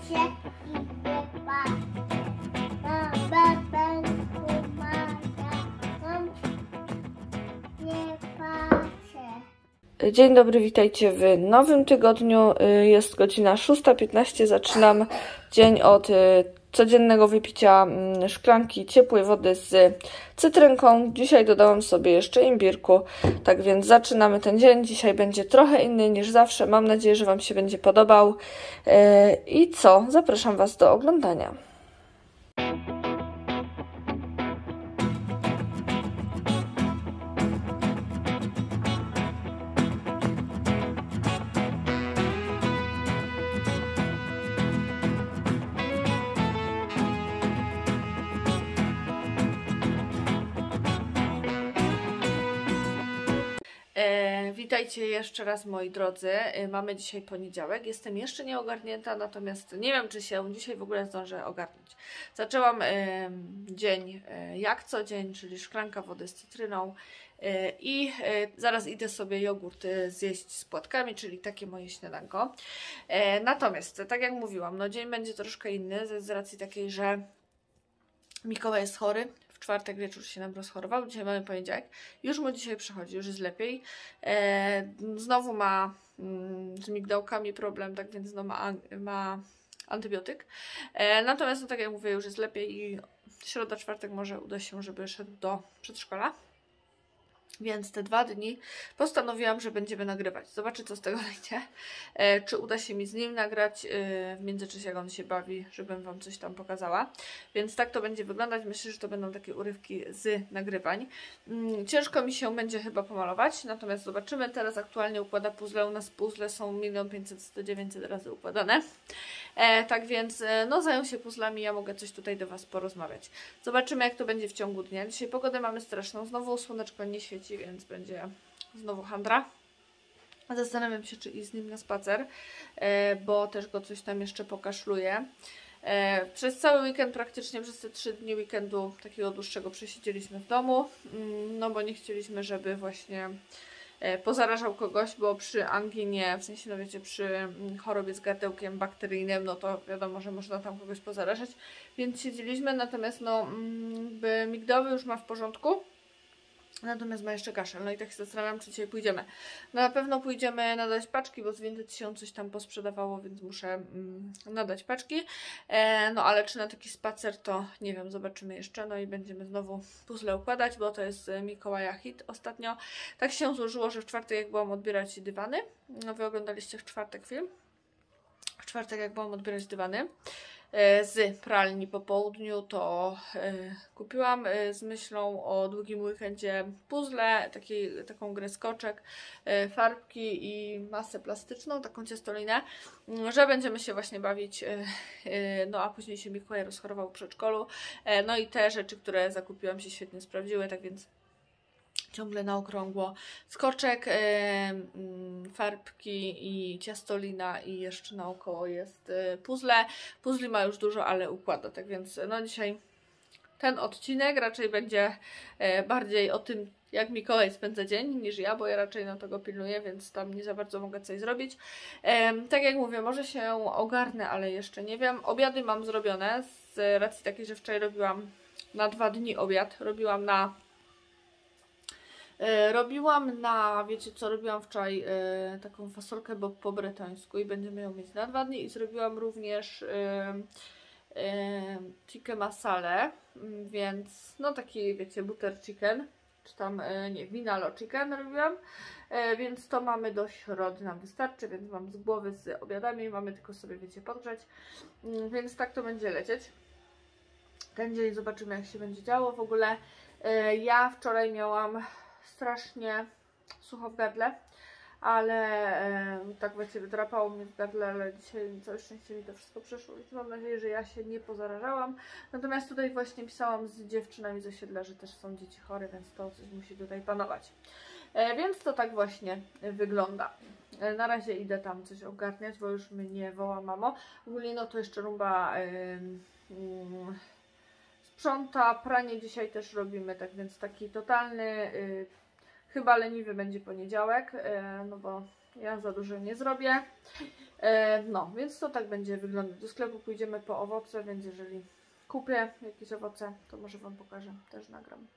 się idzie spać. Mama pomaga nam nie patrzę. Dzień dobry, witajcie w nowym tygodniu. Jest godzina 6:15. Zaczynam dzień od codziennego wypicia szklanki ciepłej wody z cytrynką. Dzisiaj dodałam sobie jeszcze imbirku, tak więc zaczynamy ten dzień. Dzisiaj będzie trochę inny niż zawsze. Mam nadzieję, że Wam się będzie podobał. I co? Zapraszam Was do oglądania. Witajcie jeszcze raz, moi drodzy. Mamy dzisiaj poniedziałek. Jestem jeszcze nieogarnięta, natomiast nie wiem, czy się dzisiaj w ogóle zdążę ogarnąć. Zaczęłam dzień jak co dzień, czyli szklanka wody z cytryną i zaraz idę sobie jogurt zjeść z płatkami, czyli takie moje śniadanko. Natomiast, tak jak mówiłam, no dzień będzie troszkę inny z racji takiej, że Mikołaj jest chory. W czwartek wieczór się nam rozchorował, dzisiaj mamy poniedziałek, już mu dzisiaj przychodzi, już jest lepiej. Znowu ma z migdałkami problem, tak więc no ma antybiotyk. Natomiast no, tak jak mówię, już jest lepiej i środa, czwartek może uda się, żeby szedł do przedszkola. Więc te 2 dni postanowiłam, że będziemy nagrywać. Zobaczę, co z tego wyjdzie. Czy uda się mi z nim nagrać w międzyczasie, jak on się bawi, żebym Wam coś tam pokazała. Więc tak to będzie wyglądać. Myślę, że to będą takie urywki z nagrywań. Ciężko mi się będzie chyba pomalować, natomiast zobaczymy. Teraz aktualnie układa puzzle. U nas puzzle są 1 500 900 razy układane. Tak więc no zajął się puzzlami, ja mogę coś tutaj do Was porozmawiać. Zobaczymy, jak to będzie w ciągu dnia. Dzisiaj pogodę mamy straszną. Znowu słoneczko nie świeci, więc będzie znowu handra. Zastanawiam się, czy iść z nim na spacer, bo też go coś tam jeszcze pokaszluję. Przez cały weekend, praktycznie przez te 3 dni weekendu takiego dłuższego przesiedzieliśmy w domu, no bo nie chcieliśmy, żeby właśnie pozarażał kogoś, bo przy anginie, w sensie no wiecie, przy chorobie z gardełkiem bakteryjnym, no to wiadomo, że można tam kogoś pozarażać, więc siedzieliśmy, natomiast no migdały już ma w porządku. Natomiast ma jeszcze kaszel. No i tak się zastanawiam, czy dzisiaj pójdziemy. No na pewno pójdziemy nadać paczki, bo z Vinted się coś tam posprzedawało, więc muszę nadać paczki. No ale czy na taki spacer, to nie wiem, zobaczymy jeszcze. No i będziemy znowu puzzle układać, bo to jest Mikołaja hit ostatnio. Tak się złożyło, że w czwartek, jak byłam odbierać dywany, no wy oglądaliście w czwartek film. W czwartek, jak byłam odbierać dywany z pralni po południu, to kupiłam z myślą o długim weekendzie puzzle, taką grę skoczek, farbki i masę plastyczną, taką ciastolinę, że będziemy się właśnie bawić, no a później się Mikołaj rozchorował w przedszkolu, no i te rzeczy, które zakupiłam, się świetnie sprawdziły, tak więc ciągle na okrągło skoczek, farbki i ciastolina i jeszcze naokoło jest puzzle. Puzzli ma już dużo, ale układa, tak więc no dzisiaj ten odcinek raczej będzie bardziej o tym, jak Mikołaj spędza dzień, niż ja, bo ja raczej na to go pilnuję, więc tam nie za bardzo mogę coś zrobić. Tak jak mówię, może się ogarnę, ale jeszcze nie wiem. Obiady mam zrobione z racji takiej, że wczoraj robiłam na 2 dni obiad. Robiłam na, wiecie co, robiłam wczoraj taką fasolkę po bretońsku i będziemy ją mieć na 2 dni i zrobiłam również chicken masale, więc no taki, wiecie, butter chicken, czy tam, nie, vinalo chicken robiłam, więc to mamy do środy, nam wystarczy, więc mam z głowy z obiadami, mamy tylko sobie, wiecie, podgrzać, więc tak to będzie lecieć. Ten dzień zobaczymy, jak się będzie działo. W ogóle ja wczoraj miałam strasznie sucho w gardle, ale tak wiecie, wydrapało mnie w gardle, ale dzisiaj całe szczęście mi to wszystko przeszło, więc mam nadzieję, że ja się nie pozarażałam. Natomiast tutaj właśnie pisałam z dziewczynami z osiedla, że też są dzieci chore, więc to coś musi tutaj panować. Więc to tak właśnie wygląda. Na razie idę tam coś ogarniać, bo już mnie woła mamo. Ogólnie no to jeszcze Rumba sprząta, pranie dzisiaj też robimy, tak więc taki totalny, chyba leniwy będzie poniedziałek, no bo Ja za dużo nie zrobię. No, więc to tak będzie wyglądać. Do sklepu pójdziemy po owoce, więc jeżeli kupię jakieś owoce, to może Wam pokażę, też nagram.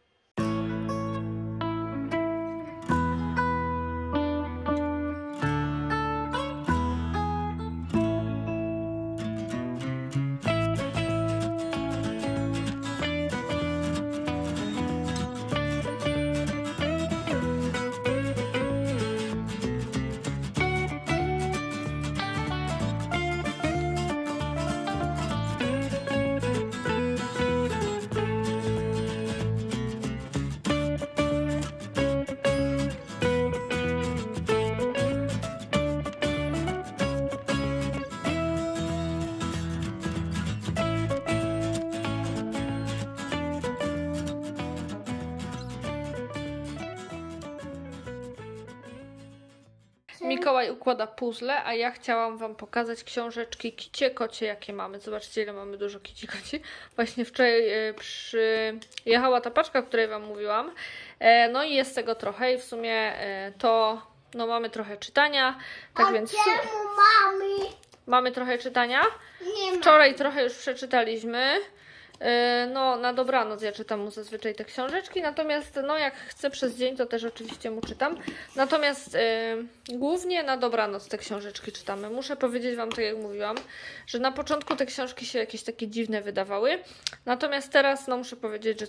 Mikołaj układa puzzle, a ja chciałam Wam pokazać książeczki kicie kocie, jakie mamy. Zobaczcie, ile mamy dużo kici koci. Właśnie wczoraj przyjechała ta paczka, o której Wam mówiłam. No i jest tego trochę i w sumie to no mamy trochę czytania. Tak A więc czemu mamy trochę czytania. nie ma? Wczoraj trochę już przeczytaliśmy. No na dobranoc ja czytam mu zazwyczaj te książeczki, natomiast no jak chcę przez dzień, to też oczywiście mu czytam. Natomiast głównie na dobranoc te książeczki czytamy. Muszę powiedzieć Wam, tak jak mówiłam, że na początku te książki się jakieś takie dziwne wydawały. Natomiast teraz no muszę powiedzieć, że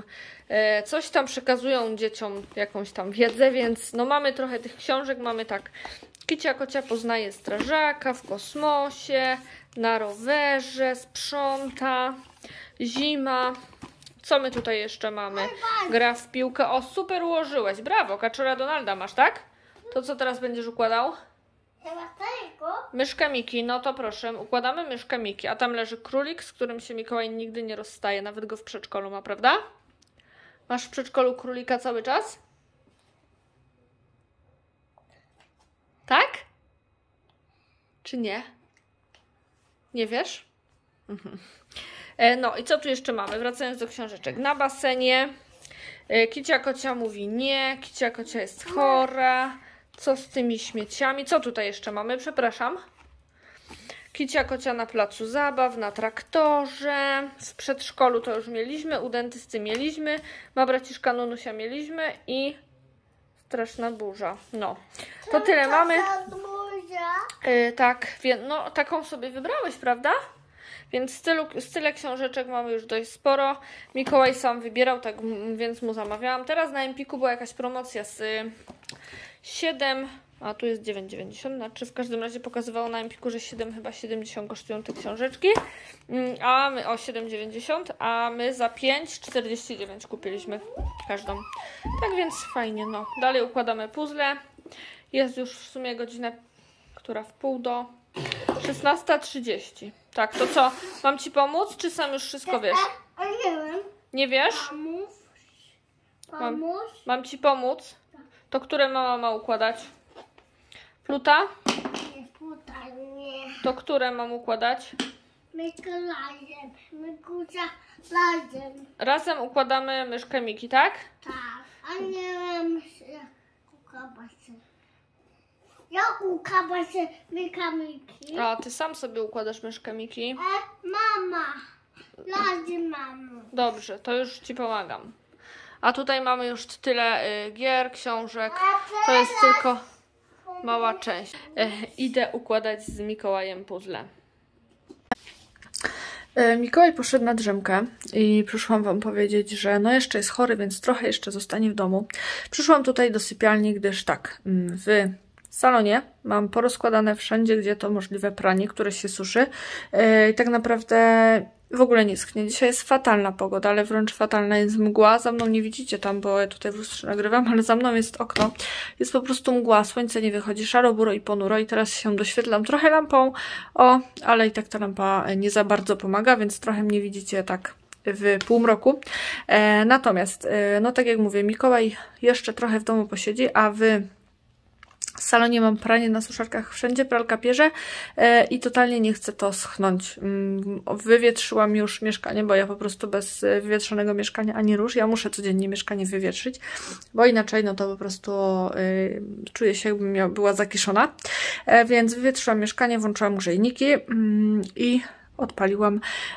coś tam przekazują dzieciom jakąś tam wiedzę, więc no mamy trochę tych książek, mamy tak: Kicia kocia poznaje strażaka w kosmosie, na rowerze, sprząta, zima. Co my tutaj jeszcze mamy? Gra w piłkę. O, super ułożyłeś. Brawo, kaczora Donalda masz, tak? To co teraz będziesz układał? Chyba tego? Myszkę Miki. No to proszę, układamy myszkę Miki. A tam leży królik, z którym się Mikołaj nigdy nie rozstaje. Nawet go w przedszkolu ma, prawda? Masz w przedszkolu królika cały czas? Tak? Czy nie? Nie wiesz? No i co tu jeszcze mamy? Wracając do książeczek. Na basenie Kicia kocia mówi nie. Kicia kocia jest chora. Co z tymi śmieciami? Co tutaj jeszcze mamy? Przepraszam. Kicia kocia na placu zabaw, na traktorze. W przedszkolu to już mieliśmy. U dentysty mieliśmy. Ma braciszka Nunusia mieliśmy. I straszna burza. No. To tyle mamy. Tak, no taką sobie wybrałeś, prawda? Więc tyle książeczek mamy już dość sporo. Mikołaj sam wybierał, tak więc mu zamawiałam. Teraz na Empiku była jakaś promocja z 7, a tu jest 9,90. Znaczy w każdym razie pokazywało na Empiku, że 7,70 kosztują te książeczki. A my o 7,90, a my za 5,49 kupiliśmy każdą. Tak więc fajnie, no. Dalej układamy puzzle. Jest już w sumie godzina, która w pół do 16:30. Tak, to co? Mam Ci pomóc, czy sam już wszystko wiesz? Nie wiem. Nie wiesz? Pomóż. Mam Ci pomóc? To które mama ma układać? Pluta? Nie, tutaj nie. To które mam układać? Mikołajem. Mikusia razem. Razem układamy myszkę Miki, tak? Tak. A nie wiem, jak układać. Ja układam się Miki. A, Ty sam sobie układasz myszkę Miki. Mama. Razem mamo. Dobrze, to już Ci pomagam. A tutaj mamy już tyle gier, książek. To jest tylko mała część. Idę układać z Mikołajem puzzle. Mikołaj poszedł na drzemkę i przyszłam Wam powiedzieć, że no jeszcze jest chory, więc trochę jeszcze zostanie w domu. Przyszłam tutaj do sypialni, gdyż tak, w salonie mam porozkładane wszędzie, gdzie to możliwe pranie, które się suszy. I tak naprawdę w ogóle nie schnie. Dzisiaj jest fatalna pogoda, ale wręcz fatalna jest mgła. Za mną nie widzicie tam, bo ja tutaj w lustrze nagrywam, ale za mną jest okno. Jest po prostu mgła, słońce nie wychodzi, szaro, buro i ponuro i teraz się doświetlam trochę lampą, ale i tak ta lampa nie za bardzo pomaga, więc trochę mnie widzicie tak w półmroku. Natomiast, no tak jak mówię, Mikołaj jeszcze trochę w domu posiedzi, a w W salonie mam pranie na suszarkach wszędzie, pralka pierze i totalnie nie chcę to schnąć. Wywietrzyłam już mieszkanie, bo ja po prostu bez wywietrzonego mieszkania ani rusz. Ja muszę codziennie mieszkanie wywietrzyć, bo inaczej no to po prostu czuję się, jakbym była zakiszona. Więc wywietrzyłam mieszkanie, włączyłam grzejniki i odpaliłam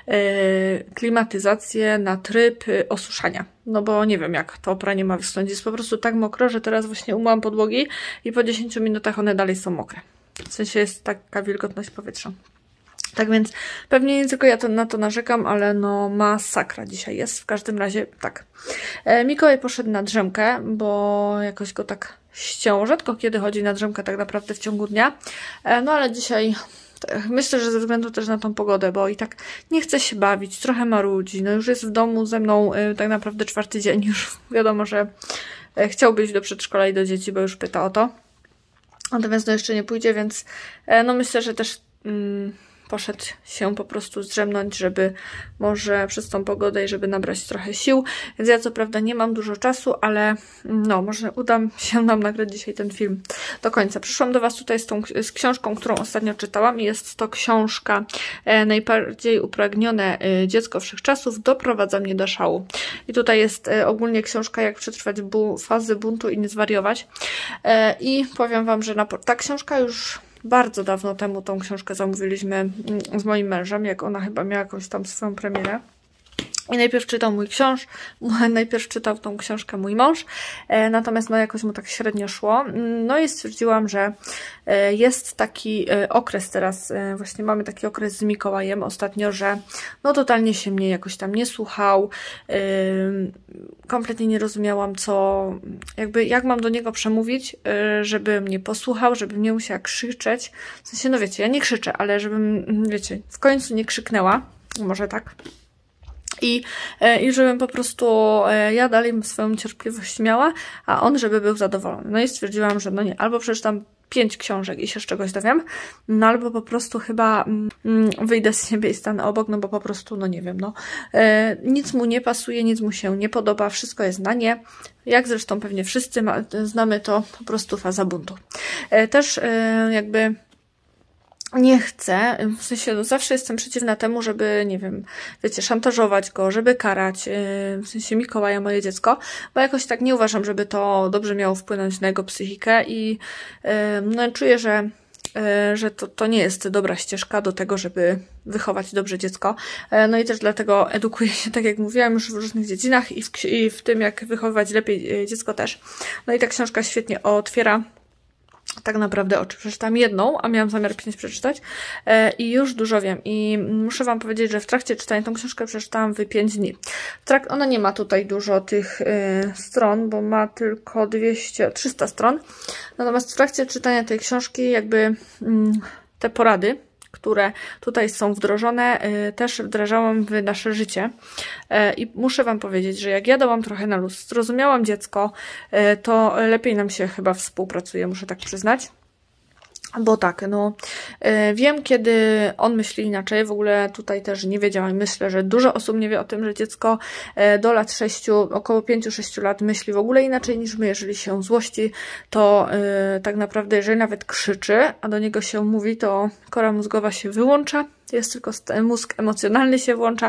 klimatyzację na tryb osuszania. No bo nie wiem, jak to pranie ma wyschnąć. Jest po prostu tak mokro, że teraz właśnie umyłam podłogi i po 10 minutach one dalej są mokre. W sensie jest taka wilgotność powietrza. Tak więc pewnie nie tylko ja na to narzekam, ale no masakra dzisiaj jest. W każdym razie tak. Mikołaj poszedł na drzemkę, bo jakoś go tak ścięło. Rzadko kiedy chodzi na drzemkę tak naprawdę w ciągu dnia. No ale dzisiaj myślę, że ze względu też na tą pogodę, bo i tak nie chce się bawić, trochę marudzi. No już jest w domu ze mną tak naprawdę 4. dzień. Już wiadomo, że chciałby iść do przedszkola i do dzieci, bo już pyta o to. Natomiast no jeszcze nie pójdzie, więc no myślę, że też poszedł się po prostu zdrzemnąć, żeby może przez tą pogodę i żeby nabrać trochę sił. Więc ja co prawda nie mam dużo czasu, ale no może uda się nam nagrać dzisiaj ten film do końca. Przyszłam do Was tutaj z książką, którą ostatnio czytałam i jest to książka Najbardziej upragnione dziecko wszechczasów doprowadza mnie do szału. I tutaj jest ogólnie książka jak przetrwać fazy buntu i nie zwariować. I powiem Wam, że ta książka już bardzo dawno temu tą książkę zamówiliśmy z moim mężem, jak ona chyba miała jakąś tam swoją premierę. I najpierw czytał tą książkę mój mąż, natomiast no jakoś mu tak średnio szło. No i stwierdziłam, że jest taki okres teraz, właśnie mamy taki okres z Mikołajem ostatnio, że no totalnie się mnie jakoś tam nie słuchał, kompletnie nie rozumiałam jak mam do niego przemówić, żeby mnie posłuchał, żebym nie musiała krzyczeć. W sensie, no wiecie, ja nie krzyczę, ale żebym, wiecie, w końcu nie krzyknęła, może tak. I żebym po prostu ja dalej swoją cierpliwość miała, a on żeby był zadowolony. No i stwierdziłam, że no nie, albo przeczytam 5 książek i się z czegoś dowiem, no albo po prostu chyba wyjdę z siebie i stanę obok, no bo po prostu, no nie wiem, no nic mu nie pasuje, nic mu się nie podoba, wszystko jest na nie. Jak zresztą pewnie wszyscy znamy, to po prostu faza buntu. Też jakby nie chcę, w sensie no zawsze jestem przeciwna temu, żeby, nie wiem, wiecie, szantażować go, żeby karać, w sensie Mikołaja, moje dziecko, bo jakoś tak nie uważam, żeby to dobrze miało wpłynąć na jego psychikę i no, czuję, że to nie jest dobra ścieżka do tego, żeby wychować dobrze dziecko. No i też dlatego edukuję się, tak jak mówiłam, już w różnych dziedzinach i w tym, jak wychowywać lepiej dziecko też. No i ta książka świetnie otwiera tak naprawdę oczy. Przeczytałam jedną, a miałam zamiar 5 przeczytać i już dużo wiem. I muszę Wam powiedzieć, że w trakcie czytania tą książkę przeczytałam w 5 dni. Ona nie ma tutaj dużo tych stron, bo ma tylko 300 stron. Natomiast w trakcie czytania tej książki jakby te porady, które tutaj są wdrożone, też wdrażałam w nasze życie. I muszę Wam powiedzieć, że jak ja dałam trochę na luz, zrozumiałam dziecko, to lepiej nam się chyba współpracuje, muszę tak przyznać. Bo tak, no wiem, kiedy on myśli inaczej, w ogóle tutaj też nie wiedziałam. Myślę, że dużo osób nie wie o tym, że dziecko do lat 6, około 5-6 lat myśli w ogóle inaczej niż my. Jeżeli się złości, to tak naprawdę, jeżeli nawet krzyczy, a do niego się mówi, to kora mózgowa się wyłącza. Jest tylko mózg emocjonalny się włącza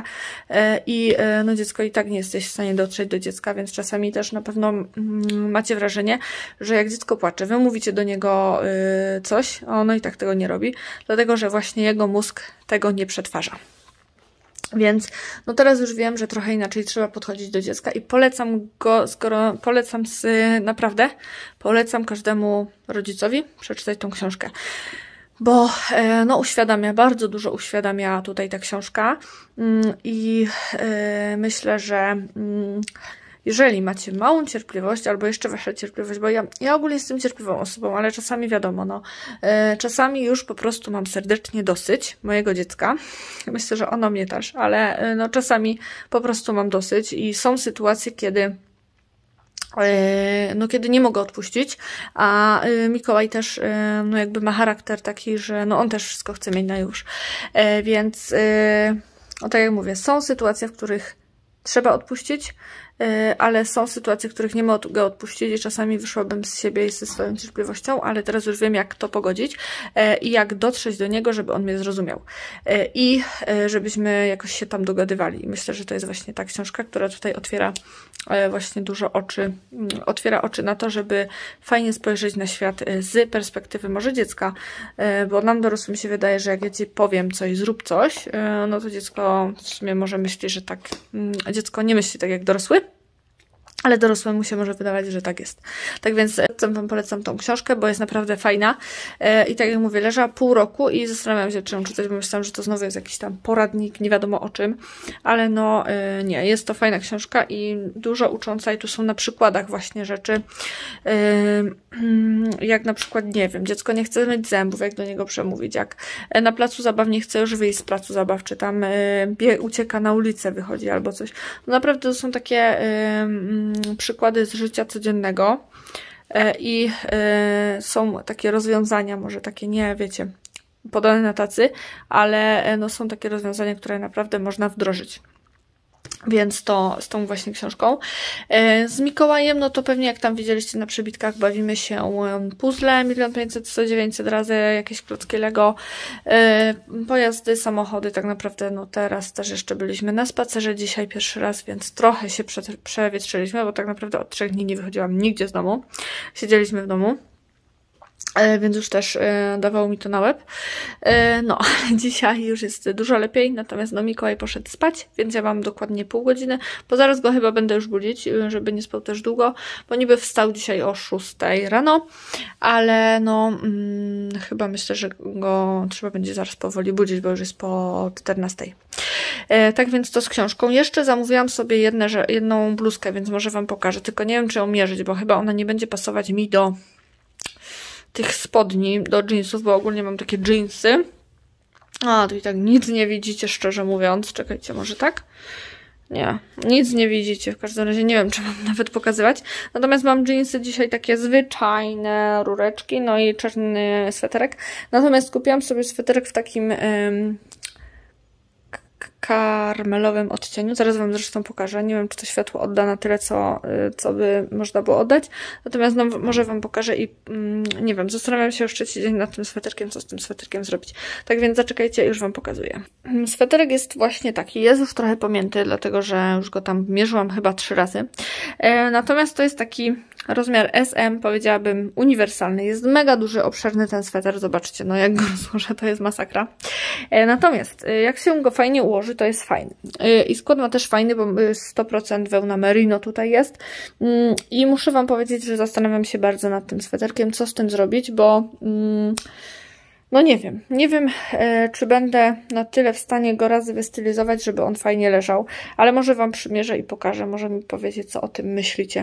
i no dziecko i tak nie jesteś w stanie dotrzeć do dziecka, więc czasami też na pewno macie wrażenie, że jak dziecko płacze, wy mówicie do niego coś, a ono i tak tego nie robi, dlatego że właśnie jego mózg tego nie przetwarza. Więc no teraz już wiem, że trochę inaczej trzeba podchodzić do dziecka i polecam go, naprawdę polecam każdemu rodzicowi przeczytać tą książkę. Bo no uświadamia, bardzo dużo uświadamia tutaj ta książka i myślę, że jeżeli macie małą cierpliwość albo jeszcze wasza cierpliwość, bo ja ogólnie jestem cierpliwą osobą, ale czasami wiadomo, no czasami już po prostu mam serdecznie dosyć mojego dziecka. Myślę, że ono mnie też, ale no czasami po prostu mam dosyć i są sytuacje, kiedy kiedy nie mogę odpuścić, a Mikołaj też no jakby ma charakter taki, że no on też wszystko chce mieć na już. Więc no tak jak mówię, są sytuacje, w których trzeba odpuścić, ale są sytuacje, których nie mogę odpuścić i czasami wyszłabym z siebie i ze swoją cierpliwością, ale teraz już wiem, jak to pogodzić i jak dotrzeć do niego, żeby on mnie zrozumiał i żebyśmy jakoś się tam dogadywali. I myślę, że to jest właśnie ta książka, która tutaj otwiera właśnie dużo oczy, otwiera oczy na to, żeby fajnie spojrzeć na świat z perspektywy może dziecka, bo nam dorosłym się wydaje, że jak ja ci powiem coś, zrób coś, no to dziecko w sumie może myśli, że tak, dziecko nie myśli tak jak dorosły, ale dorosłemu się może wydawać, że tak jest. Tak więc Wam polecam tą książkę, bo jest naprawdę fajna. I tak jak mówię, leżała pół roku i zastanawiam się, czy ją czytać, bo myślałam, że to znowu jest jakiś tam poradnik, nie wiadomo o czym. Ale no nie, jest to fajna książka i dużo ucząca i tu są na przykładach właśnie rzeczy. Jak na przykład, nie wiem, dziecko nie chce myć zębów, jak do niego przemówić, jak na placu zabaw nie chce już wyjść z placu zabaw, czy tam ucieka na ulicę, wychodzi albo coś. No naprawdę to są takie przykłady z życia codziennego i są takie rozwiązania, może takie nie, wiecie, podane na tacy, ale no są takie rozwiązania, które naprawdę można wdrożyć. Więc to z tą właśnie książką. Z Mikołajem, no to pewnie jak tam widzieliście na przebitkach, bawimy się puzzle 1 500 100 900 razy, jakieś klocki Lego, pojazdy, samochody, tak naprawdę no teraz też jeszcze byliśmy na spacerze dzisiaj pierwszy raz, więc trochę się przewietrzyliśmy, bo tak naprawdę od 3 dni nie wychodziłam nigdzie z domu. Siedzieliśmy w domu. Więc już też dawało mi to na łeb. No, dzisiaj już jest dużo lepiej, natomiast no Mikołaj poszedł spać, więc ja mam dokładnie pół godziny, bo zaraz go chyba będę już budzić, żeby nie spał też długo, bo niby wstał dzisiaj o 6 rano, ale no chyba myślę, że go trzeba będzie zaraz powoli budzić, bo już jest po 14. Tak więc to z książką. Jeszcze zamówiłam sobie jedną bluzkę, więc może Wam pokażę, tylko nie wiem, czy ją mierzyć, bo chyba ona nie będzie pasować mi do tych spodni, do jeansów, bo ogólnie mam takie jeansy. A, tu i tak nic nie widzicie, szczerze mówiąc. Czekajcie, może tak? Nie, nic nie widzicie. W każdym razie nie wiem, czy mam nawet pokazywać. Natomiast mam jeansy dzisiaj takie zwyczajne, rureczki, no i czarny sweterek. Natomiast kupiłam sobie sweterek w takim karmelowym odcieniu. Zaraz Wam zresztą pokażę. Nie wiem, czy to światło odda na tyle, co by można było oddać. Natomiast no, może Wam pokażę i nie wiem, zastanawiam się już trzeci dzień nad tym sweterkiem, co z tym sweterkiem zrobić. Tak więc zaczekajcie, już Wam pokazuję. Sweterek jest właśnie taki. Jest już trochę pomięty, dlatego że już go tam mierzyłam chyba 3 razy. Natomiast to jest taki rozmiar SM, powiedziałabym uniwersalny. Jest mega duży, obszerny ten sweter. Zobaczcie, no jak go rozłożę, to jest masakra. Natomiast jak się go fajnie ułoży, to jest fajny. I skład ma też fajny, bo 100% wełna merino tutaj jest. I muszę Wam powiedzieć, że zastanawiam się bardzo nad tym sweterkiem, co z tym zrobić, bo no nie wiem. Nie wiem, czy będę na tyle w stanie go razy wystylizować, żeby on fajnie leżał. Ale może Wam przymierzę i pokażę. Może mi powiecie, co o tym myślicie.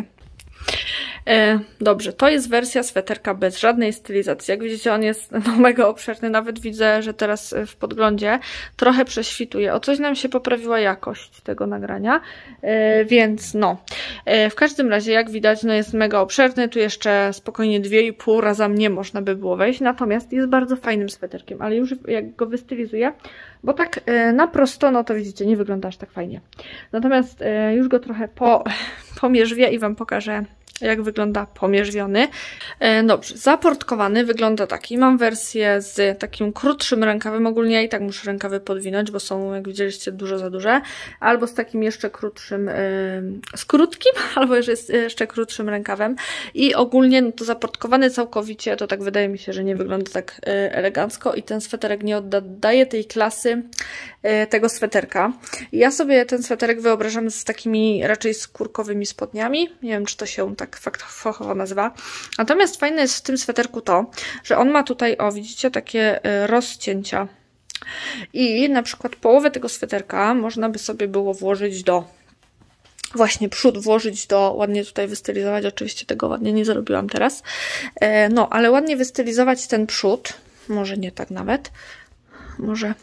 Dobrze, to jest wersja sweterka bez żadnej stylizacji. Jak widzicie, on jest no, mega obszerny. Nawet widzę, że teraz w podglądzie trochę prześwituje. O coś nam się poprawiła jakość tego nagrania, więc no. W każdym razie, jak widać, no jest mega obszerny. Tu jeszcze spokojnie 2,5 raza mnie można by było wejść. Natomiast jest bardzo fajnym sweterkiem, ale już jak go wystylizuję, bo tak na prosto, no to widzicie, nie wygląda aż tak fajnie. Natomiast już go trochę pomierzwię i Wam pokażę, jak wygląda pomierzwiony. Dobrze, zaportkowany wygląda tak. I mam wersję z takim krótszym rękawem. Ogólnie ja i tak muszę rękawy podwinąć, bo są, jak widzieliście, dużo za duże. Albo z takim jeszcze krótszym, z krótkim, albo jeszcze krótszym rękawem. I ogólnie no to zaportkowany całkowicie, to tak wydaje mi się, że nie wygląda tak elegancko i ten sweterek nie oddaje tej klasy tego sweterka. Ja sobie ten sweterek wyobrażam z takimi raczej skórkowymi spodniami. Nie wiem, czy to się tak fachowo nazywa. Natomiast fajne jest w tym sweterku to, że on ma tutaj, o widzicie, takie rozcięcia. I na przykład połowę tego sweterka można by sobie było włożyć do właśnie przód, włożyć do, ładnie tutaj wystylizować, oczywiście tego ładnie nie zrobiłam teraz, no ale ładnie wystylizować ten przód, może nie tak nawet, może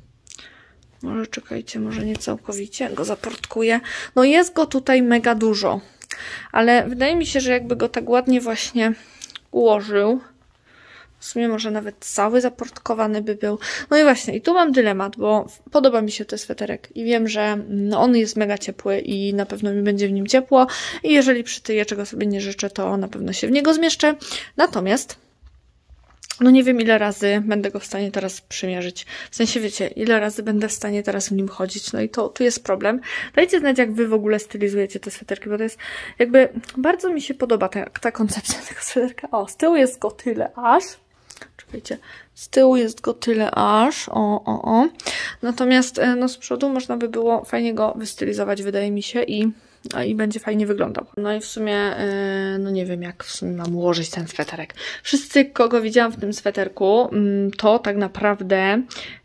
czekajcie, może nie całkowicie, go zaportkuję. No jest go tutaj mega dużo, ale wydaje mi się, że jakby go tak ładnie właśnie ułożył, W sumie może nawet cały zaportkowany by był. No i właśnie, i tu mam dylemat, bo podoba mi się ten sweterek i wiem, że on jest mega ciepły i na pewno mi będzie w nim ciepło i jeżeli przytyję, czego sobie nie życzę, to na pewno się w niego zmieszczę. Natomiast no nie wiem, ile razy będę go w stanie teraz przymierzyć. W sensie, wiecie, ile razy będę w stanie teraz w nim chodzić. No i to tu jest problem. Dajcie znać, jak wy w ogóle stylizujecie te sweterki, bo to jest jakby bardzo mi się podoba ta koncepcja tego sweterka. O, z tyłu jest go tyle aż. Czekajcie, z tyłu jest go tyle aż. O. Natomiast no z przodu można by było fajnie go wystylizować, wydaje mi się, i będzie fajnie wyglądał. No i w sumie, no nie wiem, jak w sumie mam ułożyć ten sweterek. Wszyscy, kogo widziałam w tym sweterku, to tak naprawdę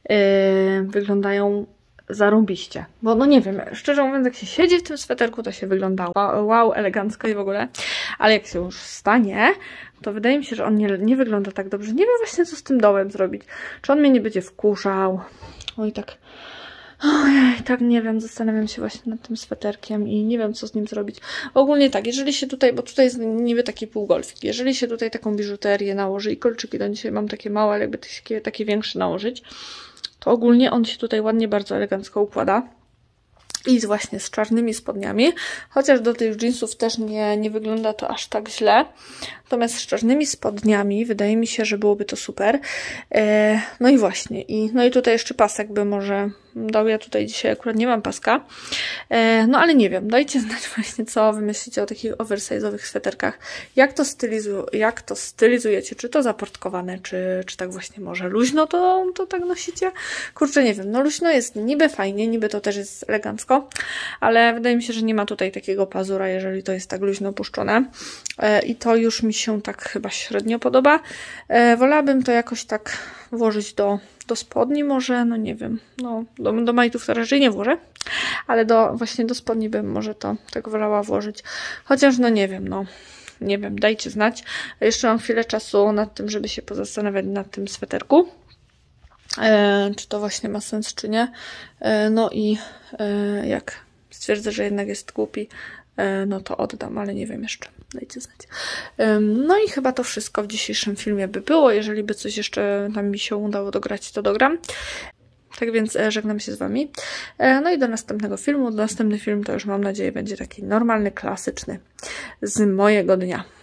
wyglądają zarąbiście. Bo no nie wiem, szczerze mówiąc, jak się siedzi w tym sweterku, to się wygląda wow, elegancko i w ogóle. Ale jak się już stanie, to wydaje mi się, że on nie wygląda tak dobrze. Nie wiem właśnie, co z tym dołem zrobić. Czy on mnie nie będzie wkurzał? Oj, tak nie wiem, zastanawiam się właśnie nad tym sweterkiem i nie wiem, co z nim zrobić. Ogólnie tak, jeżeli się tutaj, bo tutaj jest niby taki półgolfik, jeżeli się tutaj taką biżuterię nałoży i kolczyki, to dzisiaj mam takie małe, ale jakby takie większe nałożyć, to ogólnie on się tutaj ładnie, bardzo elegancko układa. I właśnie z czarnymi spodniami, chociaż do tych jeansów też nie wygląda to aż tak źle. Natomiast z czarnymi spodniami wydaje mi się, że byłoby to super. No i właśnie, no i tutaj jeszcze pasek by może dał. Ja tutaj dzisiaj akurat nie mam paska. No ale nie wiem, dajcie znać właśnie, co wy myślicie o takich oversize'owych sweterkach. Jak to stylizujecie? Czy to zaportkowane, czy tak właśnie może luźno to tak nosicie? Kurczę, nie wiem, no luźno jest niby fajnie, niby to też jest elegancko, ale wydaje mi się, że nie ma tutaj takiego pazura, jeżeli to jest tak luźno puszczone. I to już mi się tak chyba średnio podoba. Wolałabym to jakoś tak włożyć do spodni może, no nie wiem, no do majtów to raczej nie włożę, ale właśnie do spodni bym może to tak wolała włożyć. Chociaż no nie wiem, dajcie znać. Jeszcze mam chwilę czasu nad tym, żeby się pozastanawiać nad tym sweterku. Czy to właśnie ma sens, czy nie. No i jak stwierdzę, że jednak jest głupi, no to oddam, ale nie wiem jeszcze. Dajcie znać. No i chyba to wszystko w dzisiejszym filmie by było. Jeżeli by coś jeszcze tam mi się udało dograć, to dogram. Tak więc żegnam się z Wami. No i do następnego filmu. Następny film to już mam nadzieję będzie taki normalny, klasyczny z mojego dnia.